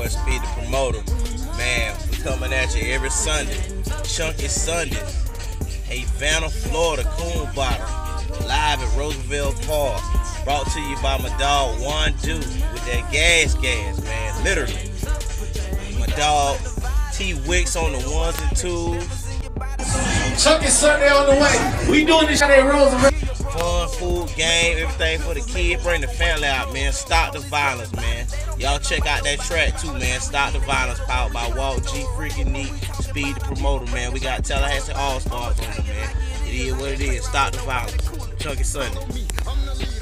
Speed the Promoter. Man, we coming at you every Sunday. Chunky Sundays. Havana, Florida, Coon Bottom. Live at Roosevelt Park. Brought to you by my dog Juan Du with that gas, man. Literally. My dog T Wicks on the ones and twos. Chunky Sunday on the way. We doing this at Roosevelt. Fun, food, game, everything for the kid. Bring the family out, man. Stop the violence, man. Y'all check out that track too, man. Stop the violence, powered by Walt G. Freaking Neat, Speed the Promoter, man. We got Tallahassee All Stars on it, man. It is what it is. Stop the violence. Chunky Sunday.